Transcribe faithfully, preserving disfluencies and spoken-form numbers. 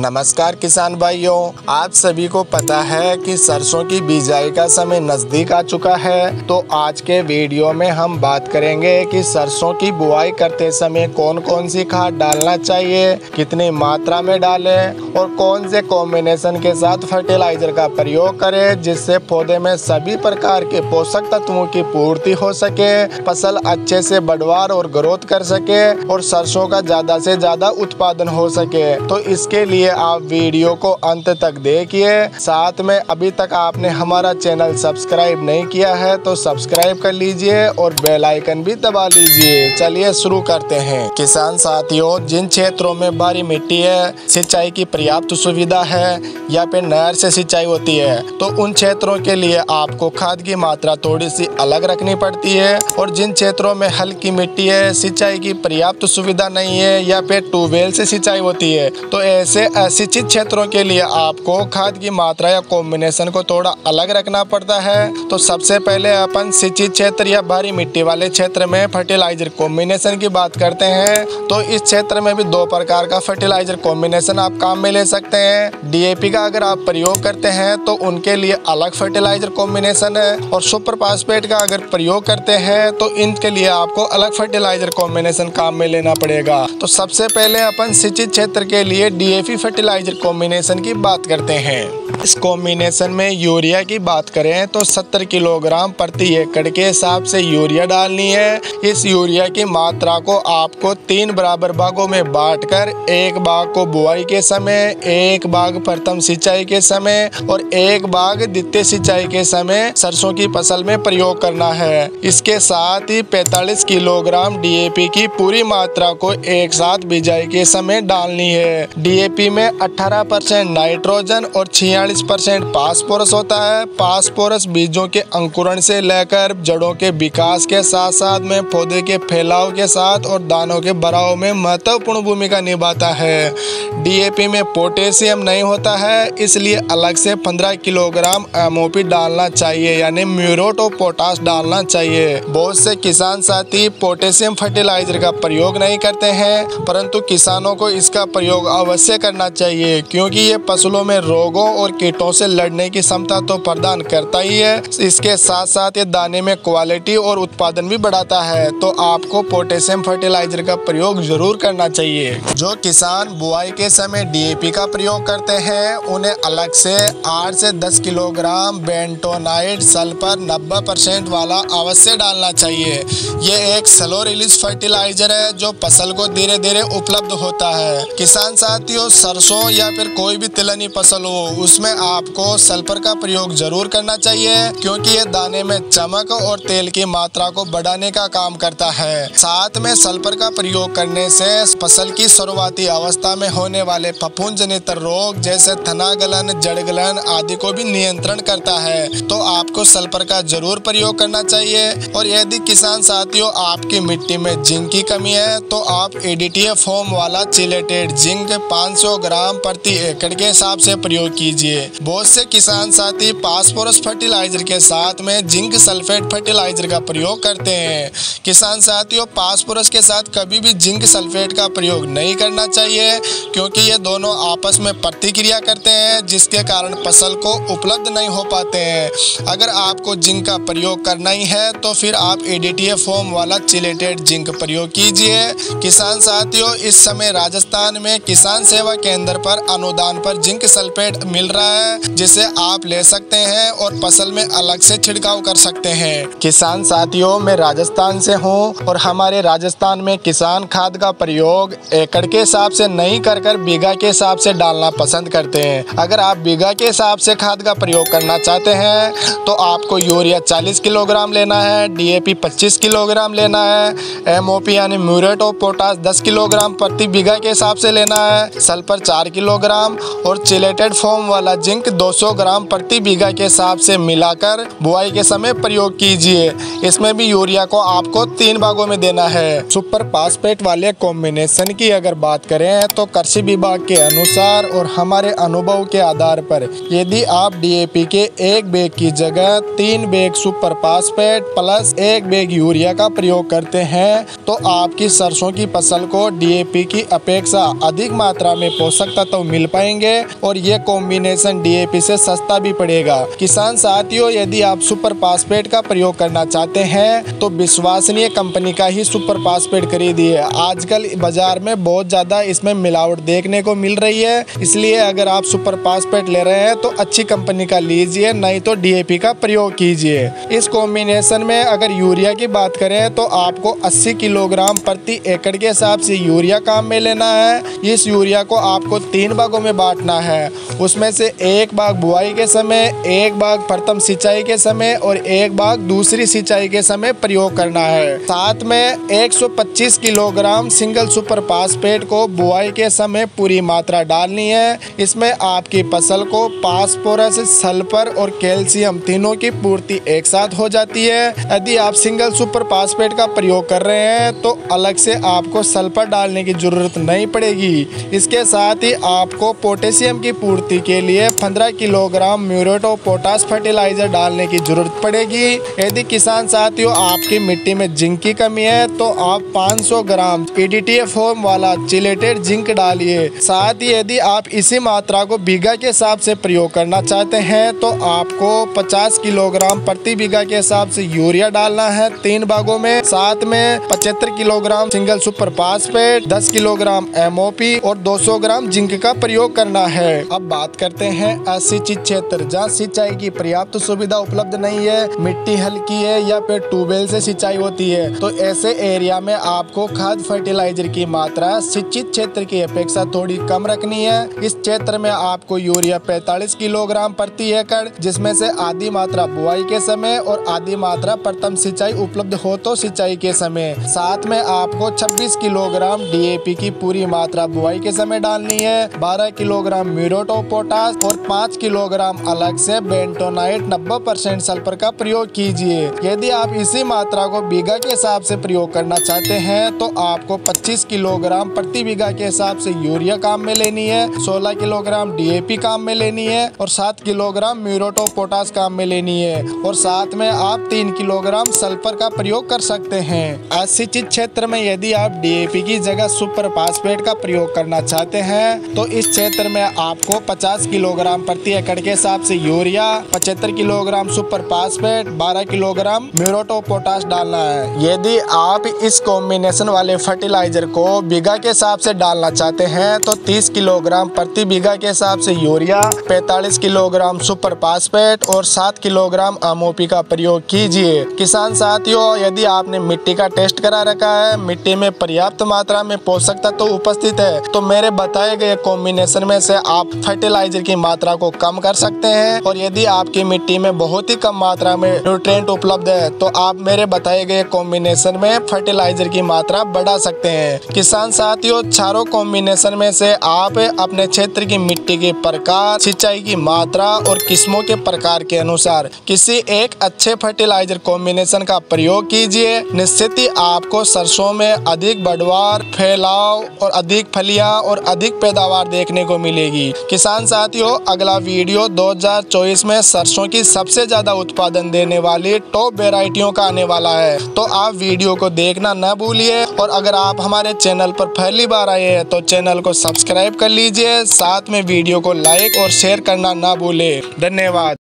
नमस्कार किसान भाइयों, आप सभी को पता है कि सरसों की बिजाई का समय नज़दीक आ चुका है। तो आज के वीडियो में हम बात करेंगे कि सरसों की बुआई करते समय कौन कौन सी खाद डालना चाहिए, कितनी मात्रा में डालें और कौन से कॉम्बिनेशन के साथ फर्टिलाइजर का प्रयोग करें, जिससे पौधे में सभी प्रकार के पोषक तत्वों की पूर्ति हो सके, फसल अच्छे से बढ़वार और ग्रोथ कर सके और सरसों का ज़्यादा से ज़्यादा उत्पादन हो सके। तो इसके लिए आप वीडियो को अंत तक देखिए। साथ में अभी तक आपने हमारा चैनल सब्सक्राइब नहीं किया है तो सब्सक्राइब कर लीजिए और बेल आइकन भी दबा लीजिए। चलिए शुरू करते हैं। किसान साथियों, जिन क्षेत्रों में भारी मिट्टी है, सिंचाई की पर्याप्त सुविधा है या फिर नहर से सिंचाई होती है, तो उन क्षेत्रों के लिए आपको खाद की मात्रा थोड़ी सी अलग रखनी पड़ती है। और जिन क्षेत्रों में हल्की मिट्टी है, सिंचाई की पर्याप्त सुविधा नहीं है या फिर ट्यूबवेल से सिंचाई होती है, तो ऐसे असिंचित क्षेत्रों के लिए आपको खाद की मात्रा या कॉम्बिनेशन को थोड़ा अलग रखना पड़ता है। तो सबसे पहले अपन सिंचित क्षेत्र या भारी मिट्टी वाले क्षेत्र में फर्टिलाइजर कॉम्बिनेशन की बात करते हैं। तो इस क्षेत्र में भी दो प्रकार का फर्टिलाइजर कॉम्बिनेशन आप काम में ले सकते हैं। डीएपी का अगर आप प्रयोग करते हैं तो उनके लिए अलग फर्टिलाइजर कॉम्बिनेशन है, और सुपर फास्फेट का अगर प्रयोग करते हैं तो इनके लिए आपको अलग फर्टिलाइजर कॉम्बिनेशन काम में लेना पड़ेगा। तो सबसे पहले अपन सिंचित क्षेत्र के लिए डीएपी फर्टिलाइजर कॉम्बिनेशन की बात करते हैं। इस कॉम्बिनेशन में यूरिया की बात करें तो सत्तर किलोग्राम प्रति एकड़ के हिसाब से यूरिया डालनी है। इस यूरिया की मात्रा को आपको तीन बराबर भागों में बांटकर एक भाग को बुआई के समय, एक भाग प्रथम सिंचाई के समय और एक भाग द्वितीय सिंचाई के समय सरसों की फसल में प्रयोग करना है। इसके साथ ही पैंतालीस किलोग्राम डीएपी की पूरी मात्रा को एक साथ बिजाई के समय डालनी है। डीएपी में अठारह परसेंट नाइट्रोजन और छियालीस परसेंट फास्फोरस होता है। फास्फोरस बीजों के अंकुरण से लेकर जड़ों के विकास के साथ साथ में पौधे के फैलाव के साथ और दानों के बढ़ाव में महत्वपूर्ण भूमिका निभाता है। डीएपी में पोटेशियम नहीं होता है, इसलिए अलग से पंद्रह किलोग्राम एमओपी डालना चाहिए, यानी म्यूरेट ऑफ पोटाश डालना चाहिए। बहुत से किसान साथी पोटेशियम फर्टिलाइजर का प्रयोग नहीं करते हैं, परंतु किसानों को इसका प्रयोग अवश्य करना चाहिए, क्योंकि ये फसलों में रोगों और कीटों से लड़ने की क्षमता तो प्रदान करता ही है, इसके साथ साथ ये दाने में क्वालिटी और उत्पादन भी बढ़ाता है। तो आपको पोटेशियम फर्टिलाइजर का प्रयोग जरूर करना चाहिए। जो किसान बुआई के समय डीएपी का प्रयोग करते हैं, उन्हें अलग से आठ से दस किलोग्राम बेंटोनाइट सल्फर नब्बे परसेंट वाला अवश्य डालना चाहिए। ये एक स्लो रिलीज फर्टिलाइजर है जो फसल को धीरे धीरे उपलब्ध होता है। किसान साथियों, सरसों या फिर कोई भी तिलहनी फसल हो, उसमें आपको सल्फर का प्रयोग जरूर करना चाहिए, क्योंकि ये दाने में चमक और तेल की मात्रा को बढ़ाने का काम करता है। साथ में सल्फर का प्रयोग करने से फसल की शुरुआती अवस्था में होने वाले फफूंद जनित रोग जैसे तना गलन, जड़ गलन आदि को भी नियंत्रण करता है। तो आपको सल्फर का जरूर प्रयोग करना चाहिए। और यदि किसान साथियों आपकी मिट्टी में जिंक की कमी है, तो आप एडीटीए फॉर्म वाला चिलेटेड जिंक पाँच सौ ग्राम प्रति एकड़ के हिसाब से प्रयोग कीजिए। बहुत से किसान साथी फास्फोरस फर्टिलाइजर के साथ में जिंक सल्फेट फर्टिलाइजर का प्रयोग करते हैं। किसान साथियों, फास्फोरस के साथ कभी भी जिंक सल्फेट का प्रयोग नहीं करना चाहिए, क्योंकि ये दोनों आपस में प्रतिक्रिया करते हैं, जिसके कारण फसल को उपलब्ध नहीं हो पाते हैं। अगर आपको जिंक का प्रयोग करना ही है तो फिर आप एडीटीए फॉर्म वाला चिलेटेड जिंक प्रयोग कीजिए। किसान साथियों, इस समय राजस्थान में किसान सेवा केंद्र पर अनुदान पर जिंक सल्फेट मिल रहा है, जिसे आप ले सकते हैं और फसल में अलग से छिड़काव कर सकते हैं। किसान साथियों, मैं राजस्थान से हूं और हमारे राजस्थान में किसान खाद का प्रयोग एकड़ के हिसाब से नहीं कर कर बीघा के हिसाब से डालना पसंद करते हैं। अगर आप बीघा के हिसाब से खाद का प्रयोग करना चाहते हैं तो आपको यूरिया चालीस किलोग्राम लेना है, डीएपी पच्चीस किलोग्राम लेना है, एमओपी यानी म्यूरेट ऑफ पोटाश दस किलोग्राम प्रति बीघा के हिसाब से लेना है, सल्फर चार किलोग्राम और चिलेटेड फॉर्म वाला वाला जिंक दो सौ ग्राम प्रति बीघा के हिसाब से मिलाकर बुआई के समय प्रयोग कीजिए। इसमें भी यूरिया को आपको तीन भागों में देना है। सुपर फास्फेट वाले कॉम्बिनेशन की अगर बात करें तो कृषि विभाग के अनुसार और हमारे अनुभव के आधार पर यदि आप डीएपी के एक बैग की जगह तीन बैग सुपर फास्फेट प्लस एक बैग यूरिया का प्रयोग करते हैं तो आपकी सरसों की फसल को डीएपी की अपेक्षा अधिक मात्रा में पोषक तत्व मिल पाएंगे और ये कॉम्बिनेशन डीएपी से सस्ता भी पड़ेगा। किसान साथियों, यदि आप सुपर फास्फेट का प्रयोग करना चाहते हैं तो विश्वसनीय कंपनी का ही सुपर फास्फेट खरीदिए। आजकल बाजार में बहुत ज्यादा इसमें मिलावट देखने को मिल रही है, इसलिए अगर आप सुपर फास्फेट ले रहे हैं तो अच्छी कंपनी का लीजिए, नहीं तो डीएपी का प्रयोग कीजिए। इस कॉम्बिनेशन में अगर यूरिया की बात करें तो आपको अस्सी किलोग्राम प्रति एकड़ के हिसाब से यूरिया काम में लेना है। इस यूरिया को आपको तीन भागों में बांटना है, उसमें से एक भाग बुआई के समय, एक भाग प्रथम सिंचाई के समय और एक भाग दूसरी सिंचाई के समय प्रयोग करना है। साथ में एक सौ पच्चीस किलोग्राम सिंगल सुपर फास्फेट को बुआई के समय पूरी मात्रा डालनी है। इसमें आपकी फसल को फास्फोरस, सल्फर और कैल्शियम तीनों की पूर्ति एक साथ हो जाती है। यदि आप सिंगल सुपर फास्फेट का प्रयोग कर रहे हैं तो अलग से आपको सल्फर डालने की जरूरत नहीं पड़ेगी। इसके साथ ही आपको पोटेशियम की पूर्ति के लिए पंद्रह kilogram muriate of potash fertiliser डालने की जरूरत पड़ेगी। यदि किसान साथियों आपकी मिट्टी में जिंक की कमी है तो आप पाँच सौ ग्राम ईडीटीए फॉर्म वाला चिलेटेड जिंक डालिए। साथ ही यदि आप इसी मात्रा को बीघा के हिसाब से प्रयोग करना चाहते हैं तो आपको पचास किलोग्राम प्रति बीघा के हिसाब से यूरिया डालना है तीन भागों में। साथ में पचहत्तर किलोग्राम सिंगल सुपर फास्फेट, दस किलोग्राम एमओपी और दो सौ ग्राम जिंक का प्रयोग करना है। अब बात करते हैं असिंचित क्षेत्र जहाँ सिंचाई की पर्याप्त सुविधा उपलब्ध नहीं है, मिट्टी हल्की है या फिर ट्यूबवेल से सिंचाई होती है, तो ऐसे एरिया में आपको खाद फर्टिलाइजर की मात्रा सिंचित क्षेत्र की अपेक्षा थोड़ी कम रखनी है। इस क्षेत्र में आपको यूरिया पैंतालीस किलोग्राम प्रति एकड़, जिसमें से आधी मात्रा बुआई के समय और आधी मात्रा प्रथम सिंचाई उपलब्ध हो तो सिंचाई के समय। साथ में आपको छब्बीस किलोग्राम डीएपी की पूरी मात्रा बुआई के समय डालनी है, बारह किलोग्राम म्यूरेट ऑफ पोटाश और पाँच किलोग्राम अलग से बेंटोनाइट नब्बे परसेंट सल्फर का प्रयोग कीजिए। यदि आप इसी मात्रा को बीघा के हिसाब से प्रयोग करना चाहते हैं तो आपको पच्चीस किलोग्राम प्रति बीघा के हिसाब से यूरिया काम में लेनी है, सोलह किलोग्राम डीएपी काम में लेनी है और सात किलोग्राम म्यूरेट ऑफ पोटाश काम में लेनी है और साथ में आप तीन किलोग्राम सल्फर का प्रयोग कर सकते हैं। असिंचित क्षेत्र में यदि आप डीएपी की जगह सुपर फास्फेट का प्रयोग करना चाहते हैं तो इस क्षेत्र में आपको पचास किलोग्राम प्रति एकड़ के हिसाब से यूरिया, पचहत्तर किलोग्राम सुपर फास्फेट, बारह किलोग्राम म्यूरेट ऑफ पोटाश डालना है। यदि आप इस कॉम्बिनेशन वाले फर्टिलाइजर को बीघा के हिसाब से डालना चाहते हैं तो तीस किलोग्राम प्रति बीघा के हिसाब से यूरिया, पैंतालीस किलोग्राम सुपर फास्फेट और सात किलोग्राम एमओपी का प्रयोग कीजिए। किसान साथियों, यदि आपने मिट्टी का टेस्ट करा रखा है, मिट्टी में पर्याप्त मात्रा में पोषक तत्व उपस्थित है, तो मेरे बताए गए कॉम्बिनेशन में से आप फर्टिलाइजर की मात्रा को कम कर सकते हैं। और यदि आपकी मिट्टी में बहुत ही कम मात्रा में न्यूट्रिएंट उपलब्ध है तो आप मेरे बताए गए कॉम्बिनेशन में फर्टिलाइजर की मात्रा बढ़ा सकते हैं। किसान साथियों, चारों कॉम्बिनेशन में से आप अपने क्षेत्र की मिट्टी के प्रकार, सिंचाई की मात्रा और किस्मों के प्रकार के अनुसार किसी एक अच्छे फर्टिलाइजर कॉम्बिनेशन का प्रयोग कीजिए। निश्चित ही आपको सरसों में अधिक बढ़वार, फैलाव और अधिक फलियां और अधिक पैदावार देखने को मिलेगी। किसान साथियों, अगला वीडियो दो हज़ार चौबीस में सरसों की सबसे ज्यादा उत्पादन देने वाली टॉप वेराइटियों का आने वाला है, तो आप वीडियो को देखना न भूलिए। और अगर आप हमारे चैनल पर पहली बार आए हैं तो चैनल को सब्सक्राइब कर लीजिए, साथ में वीडियो को लाइक और शेयर करना ना भूले। धन्यवाद।